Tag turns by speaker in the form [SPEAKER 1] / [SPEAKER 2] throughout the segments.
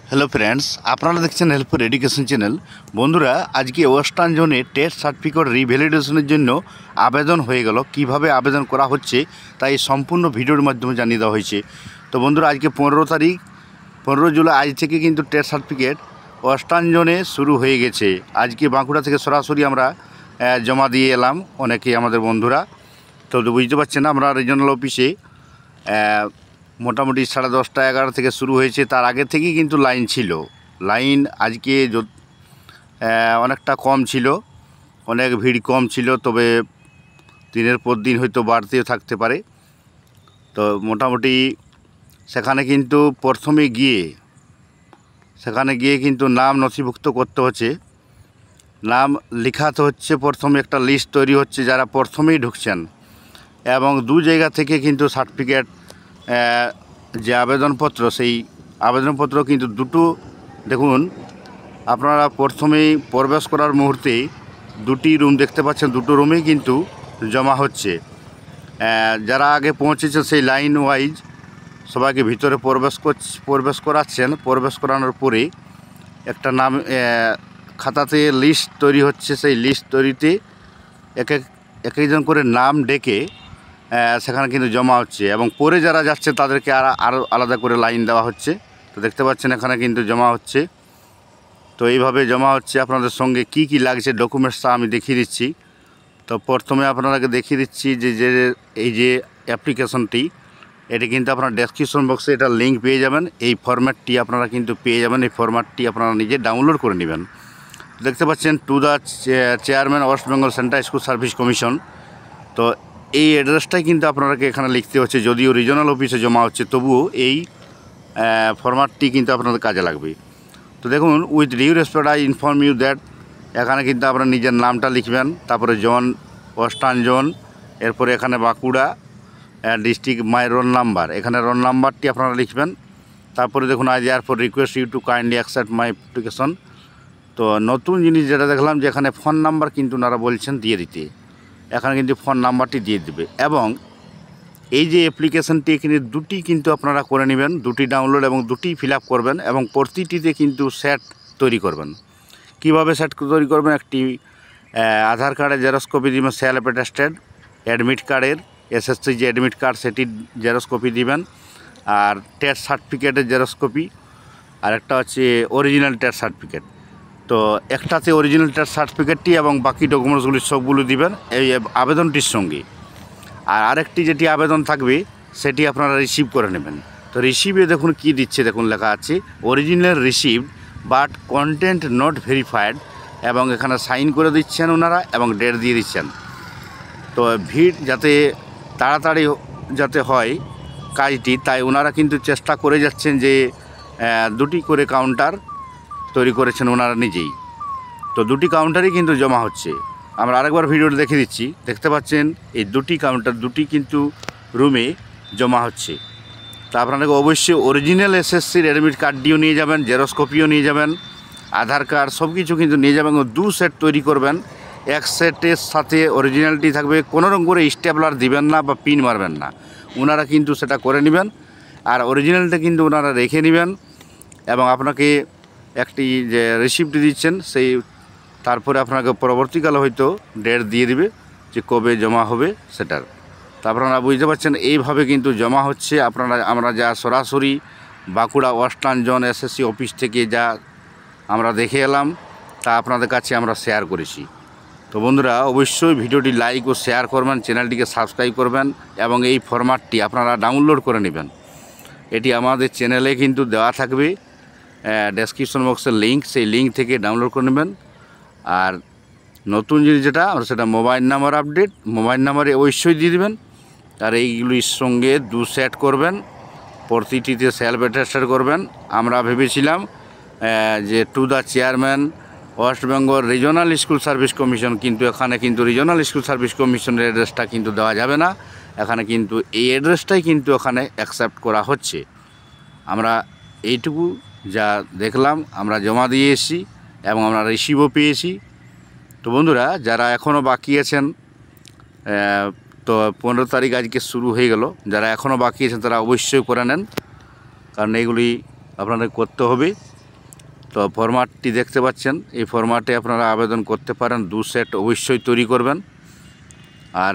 [SPEAKER 1] Hello friends, আপনারা দেখছেন helpful education channel. বন্ধুরা, আজকে ওয়েস্টার্ন জোনে টেস্ট সার্টিফিকেট রিভ্যালিডেশনের জন্য আবেদন হয়ে গেল। কিভাবে আবেদন করা হচ্ছে তাই সম্পূর্ণ ভিডিওর মাধ্যমে জানিয়ে দেওয়া হয়েছে। তো বন্ধুরা, আজকে 15 জুলাই আজ থেকে কিন্তু টেস্ট সার্টিফিকেট ওয়েস্টার্ন জোনে শুরু হয়ে গেছে। আজকে বাঁকুড়া থেকে সরাসরি আমরা জমা দিয়ে এলাম অনেকে আমাদের বন্ধুরা। তো বুঝতে পারছেন, আমরা রিজনাল অফিসে মোটামুটি 10:30 11 থেকে শুরু হয়েছে। তার আগে থেকেই কিন্তু লাইন ছিল। লাইন আজকে অনেকটা কম ছিল, অনেক ভিড় কম ছিল, তবে দিনের পর দিন হয়তো বাড়তেও থাকতে পারে। তো মোটামুটি সেখানে কিন্তু সেখানে গিয়ে কিন্তু নাম নথিভুক্ত করতে হচ্ছে, নাম লিখাতে হচ্ছে। প্রথমে একটা লিস্ট তৈরি হচ্ছে যারা প্রথমেই ঢুকছেন, এবং দু জায়গা থেকে কিন্তু সার্টিফিকেট যে আবেদনপত্র, সেই আবেদনপত্র কিন্তু দুটো, দেখুন আপনারা প্রথমেই প্রবেশ করার মুহূর্তে দুটি রুম দেখতে পাচ্ছেন, দুটো রুমেই কিন্তু জমা হচ্ছে। যারা আগে পৌঁছেছে সেই লাইন ওয়াইজ সবাইকে ভিতরে প্রবেশ করাচ্ছেন। প্রবেশ করানোর পরে একটা নাম খাতাতে লিস্ট তৈরি হচ্ছে। সেই লিস্ট তৈরিতে এক একজন করে নাম ডেকে সেখানে কিন্তু জমা হচ্ছে, এবং পরে যারা যাচ্ছে তাদেরকে আরও আলাদা করে লাইন দেওয়া হচ্ছে। তো দেখতে পাচ্ছেন এখানে কিন্তু জমা হচ্ছে। তো এইভাবে জমা হচ্ছে। আপনাদের সঙ্গে কি কি লাগছে ডকুমেন্টসটা আমি দেখিয়ে দিচ্ছি। তো প্রথমে আপনাদেরকে দেখিয়ে দিচ্ছি যে এই যে অ্যাপ্লিকেশনটি, এটি কিন্তু আপনারা ডেসক্রিপশন বক্সে এটা লিঙ্ক পেয়ে যাবেন। এই ফরম্যাটটি আপনারা কিন্তু পেয়ে যাবেন। এই ফরম্যাটটি আপনারা নিজে ডাউনলোড করে নেবেন। দেখতে পাচ্ছেন, to the chairman West Bengal central school service commission. তো এই অ্যাড্রেসটাই কিন্তু আপনাকে এখানে লিখতে হচ্ছে। যদিও রিজনাল অফিসে জমা হচ্ছে, তবুও এই ফরম্যাটটি কিন্তু আপনাদের কাজে লাগবে। তো দেখুন, with due respect I inform you that, এখানে কিন্তু আপনারা নিজের নামটা লিখবেন, তারপরে জোন, ওয়েস্টার্ন জোন, এরপরে এখানে Bankura district, my roll number, এখানে রোল নাম্বারটি আপনারা লিখবেন। তারপরে দেখুন, I therefore request you to kindly accept my application. তো নতুন জিনিস যেটা দেখলাম যে এখানে ফোন নাম্বার কিন্তু ওনারা বলছেন দিয়ে দিতে। এখানে কিন্তু ফোন নাম্বারটি দিয়ে দেবে, এবং এই যে অ্যাপ্লিকেশনটি এখানে দুটি কিন্তু আপনারা করে নেবেন, দুটি ডাউনলোড এবং দুটি ফিল আপ করবেন, এবং প্রতিটিতে কিন্তু সেট তৈরি করবেন। কিভাবে সেট তৈরি করবেন? একটি আধার কার্ডের জেরক্স কপি দিবেন, সেলফ অ্যাটেস্টেড, অ্যাডমিট কার্ডের এসএসসি যে অ্যাডমিট কার্ড সেটির জেরক্স কপি দিবেন, আর টেস্ট সার্টিফিকেটের জেরক্স কপি, আর একটা হচ্ছে অরিজিনাল টেস্ট সার্টিফিকেট। তো একটাতে অরিজিনাল টেস্ট সার্টিফিকেটটি এবং বাকি ডকুমেন্টসগুলি সবগুলো দিবেন এই আবেদনটির সঙ্গে। আর আরেকটি যেটি আবেদন থাকবে সেটি আপনারা রিসিভ করে নেবেন। তো রিসিভে দেখুন কি দিচ্ছে, দেখুন লেখা আছে original received but content not verified, এবং এখানে সাইন করে দিচ্ছেন ওনারা এবং ডেট দিয়ে দিচ্ছেন। তো ভিড় যাতে তাড়াতাড়ি যাতে হয় কাজটি, তাই ওনারা কিন্তু চেষ্টা করে যাচ্ছেন যে দুটি করে কাউন্টার তৈরি করেছেন ওনারা নিজেই। তো দুটি কাউন্টারই কিন্তু জমা হচ্ছে। আমরা আরেকবার ভিডিওটা দেখে দিচ্ছি। দেখতে পাচ্ছেন এই দুটি কাউন্টার, দুটি কিন্তু রুমে জমা হচ্ছে। তা আপনাদেরকে অবশ্যই অরিজিনাল এসএসসির অ্যাডমিট কার্ডটিও নিয়ে যাবেন, জেরক্স কপিও নিয়ে যাবেন, আধার কার্ড সব কিছু কিন্তু নিয়ে যাবেন। দু সেট তৈরি করবেন, এক সেটের সাথে অরিজিনালটি থাকবে। কোনো রকম করে স্টেপলার দিবেন না বা পিন মারবেন না, ওনারা কিন্তু সেটা করে নেবেন। আর অরিজিনালটা কিন্তু ওনারা রেখে নেবেন, এবং আপনাকে একটি যে রিসিপ্ট দিচ্ছেন সেই, তারপরে আপনাকে পরবর্তীকালে হয়তো ডেট দিয়ে দিবে যে কবে জমা হবে সেটার। তা আপনারা বুঝতে পারছেন এইভাবে কিন্তু জমা হচ্ছে। আমরা যা সরাসরি Bankura western zone SSC office থেকে যা আমরা দেখে এলাম তা আপনাদের কাছে আমরা শেয়ার করেছি। তো বন্ধুরা, অবশ্যই ভিডিওটি লাইক ও শেয়ার করবেন, চ্যানেলটিকে সাবস্ক্রাইব করবেন, এবং এই ফরম্যাটটি আপনারা ডাউনলোড করে নেবেন। এটি আমাদের চ্যানেলে কিন্তু দেওয়া থাকবে, ডেসক্রিপশন বক্সের লিঙ্ক, সেই লিঙ্ক থেকে ডাউনলোড করে নেবেন। আর নতুন জিনিস যেটা, সেটা মোবাইল নাম্বার আপডেট, মোবাইল নাম্বারে অবশ্যই দিয়ে দেবেন। আর এইগুলির সঙ্গে দু সেট করবেন, প্রতিটিতে সেলফ অ্যাটেস্টেড করবেন। আমরা ভেবেছিলাম যে to the chairman West Bengal regional school service commission, কিন্তু এখানে কিন্তু রিজনাল স্কুল সার্ভিস কমিশনের অ্যাড্রেসটা কিন্তু দেওয়া যাবে না। এখানে কিন্তু এই অ্যাড্রেসটাই কিন্তু এখানে অ্যাকসেপ্ট করা হচ্ছে। আমরা এইটুকু যা দেখলাম, আমরা জমা দিয়ে এসেছি এবং আমরা রিসিভও পেয়েছি। তো বন্ধুরা, যারা এখনও বাকি আছেন, তো 15 তারিখ আজকে শুরু হয়ে গেল, যারা এখনও বাকি আছেন তারা অবশ্যই করে নেন, কারণ এইগুলি আপনাদের করতে হবে। তো ফরম্যাটটি দেখতে পাচ্ছেন, এই ফরম্যাটে আপনারা আবেদন করতে পারেন। 2 সেট অবশ্যই তৈরি করবেন। আর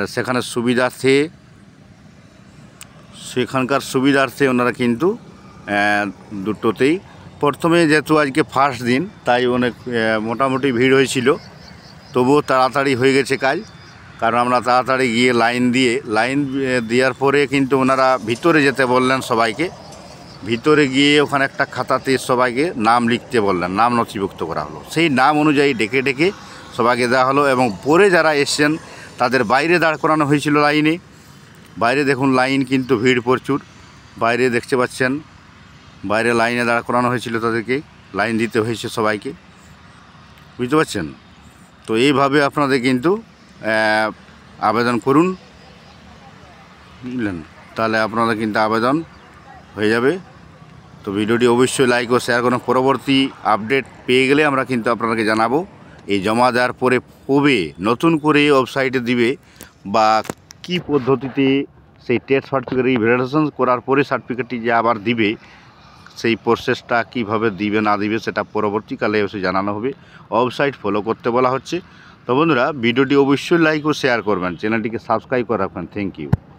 [SPEAKER 1] সেখানকার সুবিধার্থে ওনারা কিন্তু দুটোতেই প্রথমে, যেহেতু আজকে ফার্স্ট দিন তাই অনেক মোটামুটি ভিড় হয়েছিল, তবুও তাড়াতাড়ি হয়ে গেছে কাজ। কারণ আমরা তাড়াতাড়ি গিয়ে লাইন দেওয়ার পরে কিন্তু ওনারা ভিতরে যেতে বললেন সবাইকে। ভিতরে গিয়ে ওখানে একটা খাতাতে সবাইকে নাম লিখতে বললেন, নাম নথিভুক্ত করা হলো। সেই নাম অনুযায়ী ডেকে ডেকে সবাইকে দেওয়া হলো। এবং পরে যারা এসছেন তাদের বাইরে দাঁড় করানো হয়েছিল লাইনে। বাইরে দেখুন লাইন কিন্তু ভিড় প্রচুর, বাইরে দেখতে পাচ্ছেন, বাইরে লাইনে দাঁড় করানো হয়েছিল, তাদেরকে লাইন দিতে হয়েছে সবাইকে, বুঝতে পারছেন। তো এইভাবে আপনাদের কিন্তু আবেদন করুন, বুঝলেন, তাহলে আপনাদের কিন্তু আবেদন হয়ে যাবে। তো ভিডিওটি অবশ্যই লাইক ও শেয়ার করুন। পরবর্তী আপডেট পেয়ে গেলে আমরা কিন্তু আপনাদেরকে জানাবো। এই জমা দেওয়ার পরে কবে নতুন করে ওয়েবসাইটে দিবে বা কি পদ্ধতিতে সেই টেস্ট সার্টিফিকেট ভ্যালিডেশন করার পরে সার্টিফিকেটটি যে আবার দিবে, সেই প্রসেসটা কিভাবে দিবে না দিবে সেটা পরবর্তীকালে এসে জানানো হবে। ওয়েবসাইট ফলো করতে বলা হচ্ছে। তো বন্ধুরা, ভিডিওটি অবশ্যই লাইক ও শেয়ার করবেন, চ্যানেলটিকে সাবস্ক্রাইব করে রাখবেন। Thank you.